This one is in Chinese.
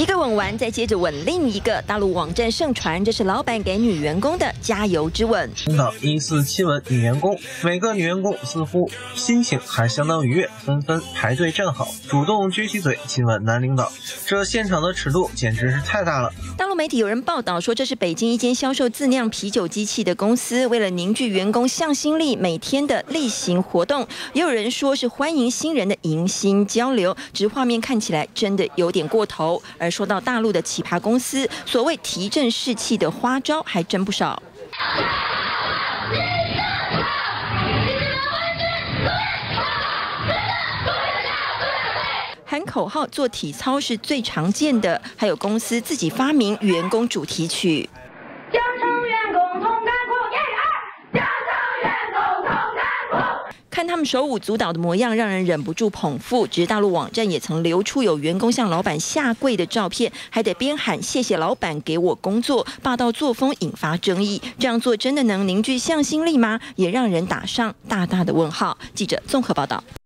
一个吻完，再接着吻另一个。大陆网站盛传，这是老板给女员工的加油之吻。 领导疑似亲吻女员工，每个女员工似乎心情还相当愉悦，纷纷排队站好，主动撅起嘴亲吻男领导。这现场的尺度简直是太大了。 大陆媒体有人报道说，这是北京一间销售自酿啤酒机器的公司，为了凝聚员工向心力，每天的例行活动。也有人说是欢迎新人的迎新交流，只是画面看起来真的有点过头。而说到大陆的奇葩公司，所谓提振士气的花招还真不少。喊口号、做体操是最常见的，还有公司自己发明员工主题曲。 江城员工同甘苦，1、2，江城员工同甘苦。 看他们手舞足蹈的模样，让人忍不住捧腹。只是大陆网站也曾流出有员工向老板下跪的照片，还得边喊谢谢老板给我工作，霸道作风引发争议。这样做真的能凝聚向心力吗？也让人打上大大的问号。记者综合报道。